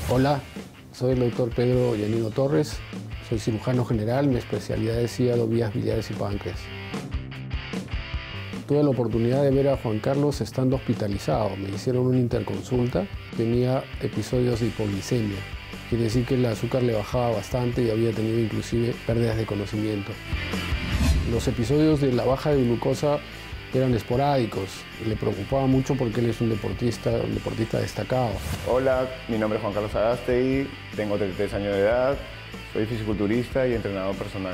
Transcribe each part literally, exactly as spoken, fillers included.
Hola, soy el doctor Pedro Yanino Torres, soy cirujano general, mi especialidad es hígado, vías biliares y páncreas. Tuve la oportunidad de ver a Juan Carlos estando hospitalizado. Me hicieron una interconsulta, tenía episodios de hipoglicemia. Quiere decir que el azúcar le bajaba bastante y había tenido inclusive pérdidas de conocimiento. Los episodios de la baja de glucosa eran esporádicos y le preocupaba mucho porque él es un deportista, un deportista destacado. Hola, mi nombre es Juan Carlos Agastey, tengo treinta y tres años de edad, soy fisiculturista y entrenador personal.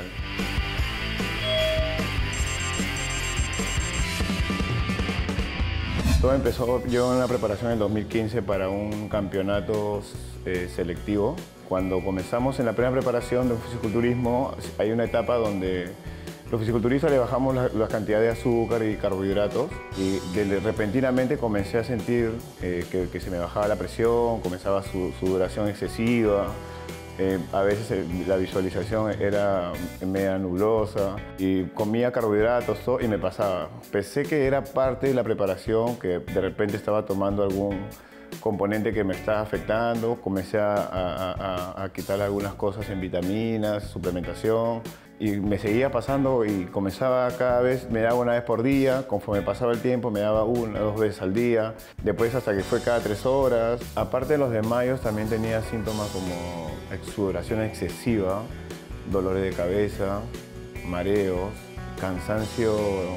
Todo empezó yo en la preparación en el dos mil quince para un campeonato eh, selectivo. Cuando comenzamos en la primera preparación de un fisiculturismo, hay una etapa donde los fisiculturistas le bajamos la, la cantidad de azúcar y carbohidratos y de, repentinamente comencé a sentir eh, que, que se me bajaba la presión, comenzaba su, sudoración excesiva. Eh, a veces eh, la visualización era media nublosa y comía carbohidratos todo, y me pasaba. Pensé que era parte de la preparación, que de repente estaba tomando algún componente que me estaba afectando. Comencé a, a, a, a quitar algunas cosas en vitaminas, suplementación, y me seguía pasando y comenzaba cada vez, me daba una vez por día, conforme pasaba el tiempo me daba una, dos veces al día, después hasta que fue cada tres horas. Aparte de los desmayos también tenía síntomas como sudoración excesiva, dolores de cabeza, mareos, cansancio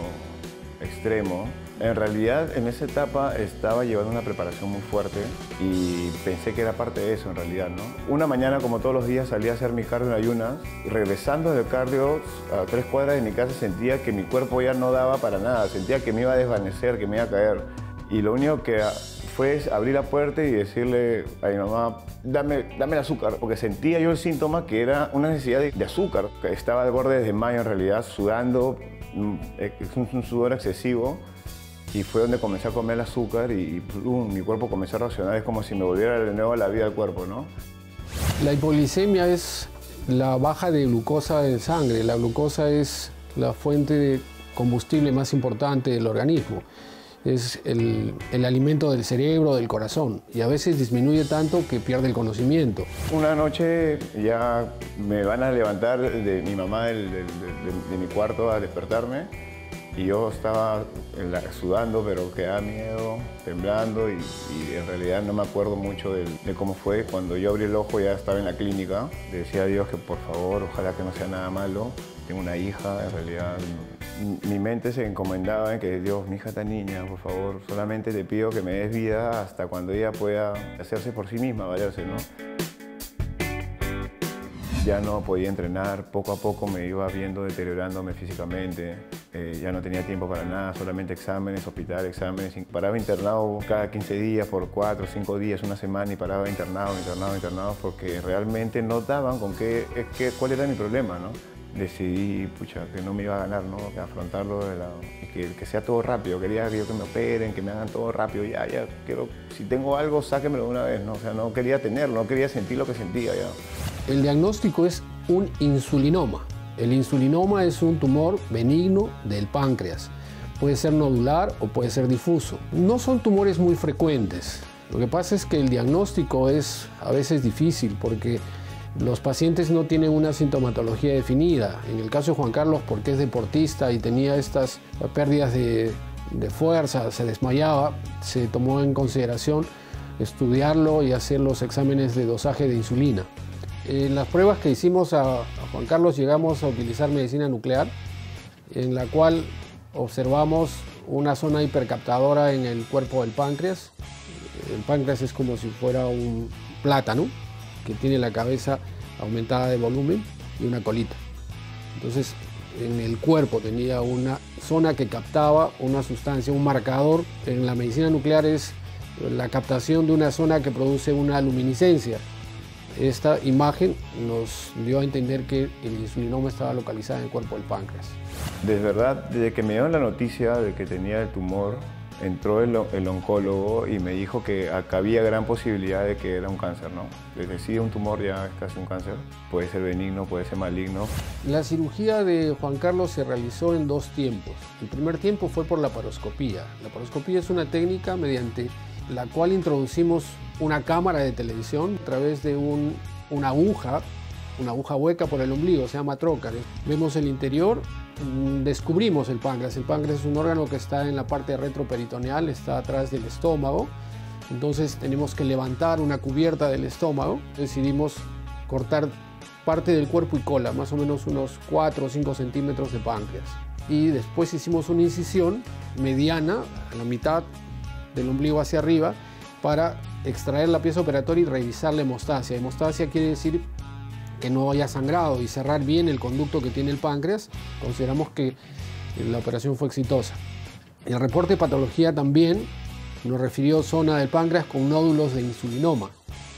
extremo. En realidad, en esa etapa estaba llevando una preparación muy fuerte y pensé que era parte de eso en realidad, ¿no? Una mañana, como todos los días, salí a hacer mi cardio en ayunas y regresando del cardio a tres cuadras de mi casa sentía que mi cuerpo ya no daba para nada, sentía que me iba a desvanecer, que me iba a caer. Y lo único que fue abrir la puerta y decirle a mi mamá, dame, dame el azúcar, porque sentía yo el síntoma que era una necesidad de, de azúcar. Estaba al borde de desmayo en realidad, sudando, un, un sudor excesivo. Y fue donde comencé a comer el azúcar y, y plum, mi cuerpo comenzó a reaccionar. Es como si me volviera de nuevo a la vida del cuerpo, ¿no? La hipoglicemia es la baja de glucosa en sangre. La glucosa es la fuente de combustible más importante del organismo. Es el, el alimento del cerebro, del corazón. Y a veces disminuye tanto que pierde el conocimiento. Una noche ya me van a levantar de mi mamá del, del, de, de mi cuarto a despertarme. Y yo estaba la, sudando, pero quedaba miedo, temblando y, y en realidad no me acuerdo mucho de, de cómo fue. Cuando yo abrí el ojo ya estaba en la clínica. Le decía a Dios que por favor, ojalá que no sea nada malo. Tengo una hija, en realidad mi mente se encomendaba en que Dios, mi hija está niña, por favor, solamente te pido que me des vida hasta cuando ella pueda hacerse por sí misma, valerse, ¿no? Ya no podía entrenar, poco a poco me iba viendo deteriorándome físicamente, eh, ya no tenía tiempo para nada, solamente exámenes, hospital, exámenes. Paraba internado cada quince días, por cuatro, cinco días, una semana y paraba internado, internado, internado, porque realmente no daban con qué, qué, cuál era mi problema, ¿no? Decidí, pucha, que no me iba a ganar, ¿no? Que afrontarlo, de la, que, que sea todo rápido. Quería que, yo que me operen, que me hagan todo rápido. Ya, ya, quiero, si tengo algo, sáquemelo de una vez, ¿no? O sea, no quería tenerlo, no quería sentir lo que sentía ya. El diagnóstico es un insulinoma. El insulinoma es un tumor benigno del páncreas. Puede ser nodular o puede ser difuso. No son tumores muy frecuentes. Lo que pasa es que el diagnóstico es a veces difícil porque los pacientes no tienen una sintomatología definida. En el caso de Juan Carlos, porque es deportista y tenía estas pérdidas de, de fuerza, se desmayaba, se tomó en consideración estudiarlo y hacer los exámenes de dosaje de insulina. En las pruebas que hicimos a, a Juan Carlos llegamos a utilizar medicina nuclear, en la cual observamos una zona hipercaptadora en el cuerpo del páncreas. El páncreas es como si fuera un plátano que tiene la cabeza aumentada de volumen y una colita. Entonces, en el cuerpo tenía una zona que captaba una sustancia, un marcador. En la medicina nuclear es la captación de una zona que produce una luminiscencia. Esta imagen nos dio a entender que el insulinoma estaba localizado en el cuerpo del páncreas. De verdad, desde que me dieron la noticia de que tenía el tumor, entró el, el oncólogo y me dijo que acá había gran posibilidad de que era un cáncer, ¿no? Es decir, un tumor ya es casi un cáncer, puede ser benigno, puede ser maligno. La cirugía de Juan Carlos se realizó en dos tiempos. El primer tiempo fue por la laparoscopía. La laparoscopía es una técnica mediante la cual introducimos una cámara de televisión a través de un, una aguja, una aguja hueca por el ombligo, se llama trócar. Vemos el interior, descubrimos el páncreas. El páncreas es un órgano que está en la parte retroperitoneal, está atrás del estómago. Entonces tenemos que levantar una cubierta del estómago. Decidimos cortar parte del cuerpo y cola, más o menos unos cuatro o cinco centímetros de páncreas. Y después hicimos una incisión mediana, a la mitad del ombligo hacia arriba, para extraer la pieza operatoria y revisar la hemostasia. Hemostasia quiere decir que no haya sangrado y cerrar bien el conducto que tiene el páncreas. Consideramos que la operación fue exitosa. El reporte de patología también nos refirió zona del páncreas con nódulos de insulinoma.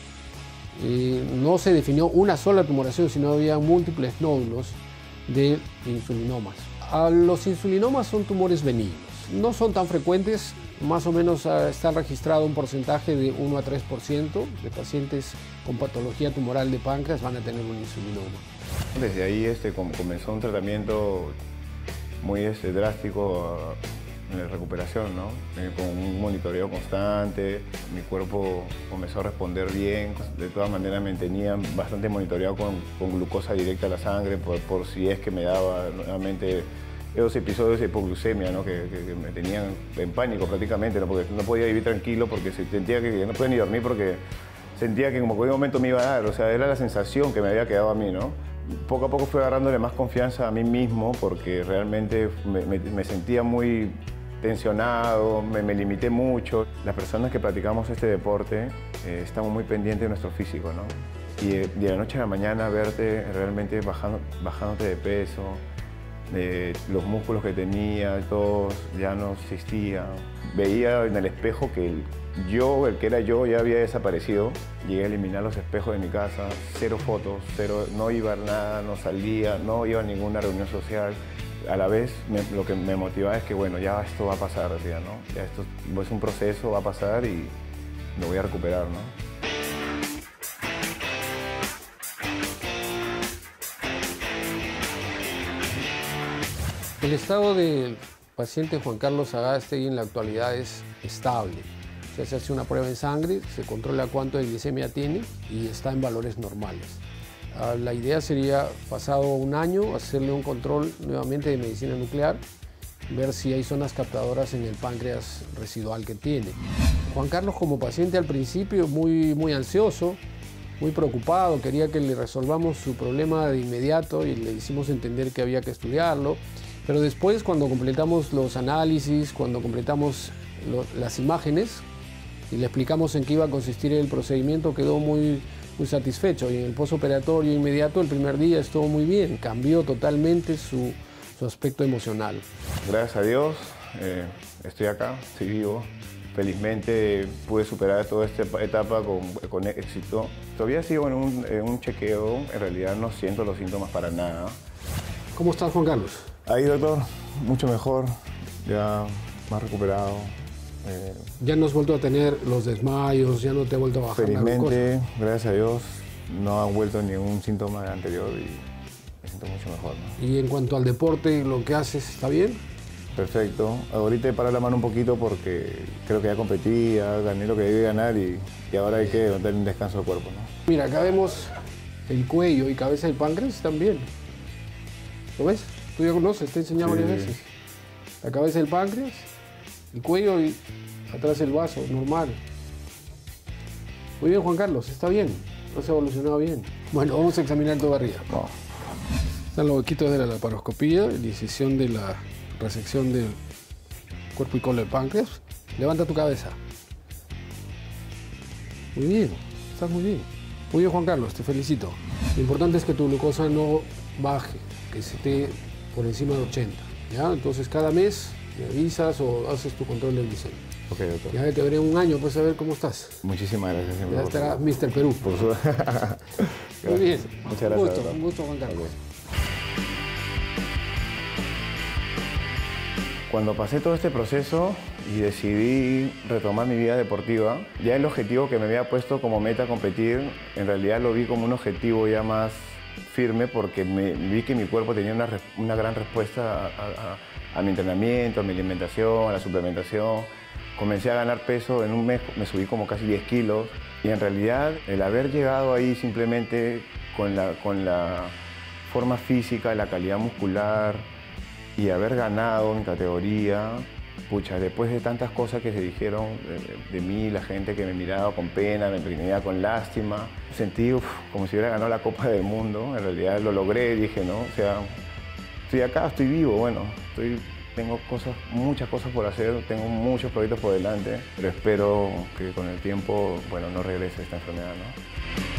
Eh, no se definió una sola tumoración, sino había múltiples nódulos de insulinomas. A los insulinomas son tumores benignos. No son tan frecuentes, más o menos uh, está registrado un porcentaje de uno a tres por ciento de pacientes con patología tumoral de páncreas van a tener un insulinoma. Desde ahí este, comenzó un tratamiento muy este, drástico en la recuperación, ¿no? Eh, con un monitoreo constante, mi cuerpo comenzó a responder bien, de todas maneras me tenían bastante monitoreado con, con glucosa directa a la sangre por, por si es que me daba nuevamente esos episodios de hipoglucemia, ¿no? que, que, que me tenían en pánico prácticamente, ¿no? Porque no podía vivir tranquilo porque sentía que no podía ni dormir porque sentía que como que en un momento me iba a dar, o sea, era la sensación que me había quedado a mí, ¿no? Poco a poco fui agarrándole más confianza a mí mismo porque realmente me, me, me sentía muy tensionado, me, me limité mucho. Las personas que practicamos este deporte eh, estamos muy pendientes de nuestro físico, ¿no? Y de, de la noche a la mañana verte realmente bajando, bajándote de peso, de los músculos que tenía, todos ya no existían. Veía en el espejo que el, yo, el que era yo, ya había desaparecido. Llegué a eliminar los espejos de mi casa, cero fotos, cero, no iba a nada, no salía, no iba a ninguna reunión social. A la vez me, lo que me motivaba es que bueno, ya esto va a pasar, decía, ¿no? Ya esto es un proceso, va a pasar y me voy a recuperar, ¿no? El estado del paciente Juan Carlos Sagástegui en la actualidad es estable. O sea, se hace una prueba en sangre, se controla cuánto de glicemia tiene y está en valores normales. La idea sería, pasado un año, hacerle un control nuevamente de medicina nuclear, ver si hay zonas captadoras en el páncreas residual que tiene. Juan Carlos, como paciente al principio, muy, muy ansioso, muy preocupado, quería que le resolvamos su problema de inmediato y le hicimos entender que había que estudiarlo. Pero después, cuando completamos los análisis, cuando completamos lo, las imágenes y le explicamos en qué iba a consistir el procedimiento, quedó muy, muy satisfecho. Y en el postoperatorio inmediato, el primer día estuvo muy bien, cambió totalmente su, su aspecto emocional. Gracias a Dios, eh, estoy acá, estoy vivo. Felizmente pude superar toda esta etapa con, con éxito. Todavía sigo en un, en un chequeo, en realidad no siento los síntomas para nada. ¿Cómo estás, Juan Carlos? Ahí, doctor, mucho mejor, ya más recuperado. Eh, ya no has vuelto a tener los desmayos, ya no te ha vuelto a bajar felizmente, la glucosa. Gracias a Dios, no ha vuelto ningún síntoma anterior y me siento mucho mejor, ¿no? Y en cuanto al deporte, lo que haces, ¿está bien? Perfecto. Ahorita he parado la mano un poquito porque creo que ya competí, ya gané lo que debí ganar y, y ahora hay que darle un descanso al cuerpo, ¿no? Mira, acá vemos el cuello y cabeza del páncreas, están bien. ¿Lo ves? Tú ya conoces, te he enseñado Sí. varias veces. La cabeza del páncreas, el cuello y atrás el vaso, normal. Muy bien, Juan Carlos, está bien. Has evolucionado bien. Bueno, vamos a examinar tu barriga. No. Están los huequitos de la laparoscopía, la incisión de la resección del cuerpo y cola del páncreas. Levanta tu cabeza. Muy bien, estás muy bien. Muy bien, Juan Carlos, te felicito. Lo importante es que tu glucosa no baje, que esté por encima de ochenta. ¿Ya? Entonces cada mes me avisas o haces tu control de glicemia. Ok, doctor. Ya te veré en un año, pues a ver cómo estás. Muchísimas gracias. Siempre, Ya por estará favor. mister Perú. Por su... Muy bien. Muchas gracias, Un gusto, doctor. un gusto, Juan Carlos. Ok. Cuando pasé todo este proceso y decidí retomar mi vida deportiva, ya el objetivo que me había puesto como meta competir, en realidad lo vi como un objetivo ya más firme porque me, vi que mi cuerpo tenía una, una gran respuesta a, a, a mi entrenamiento, a mi alimentación, a la suplementación. comencé a ganar peso, en un mes me subí como casi diez kilos y en realidad el haber llegado ahí simplemente con la, con la forma física, la calidad muscular y haber ganado en categoría, pucha, después de tantas cosas que se dijeron de, de mí, la gente que me miraba con pena, me miraba con lástima, sentí uf, como si hubiera ganado la Copa del Mundo, en realidad lo logré, dije, ¿no? O sea, estoy acá, estoy vivo, bueno, estoy, tengo cosas, muchas cosas por hacer, tengo muchos proyectos por delante, pero espero que con el tiempo, bueno, no regrese esta enfermedad, ¿no?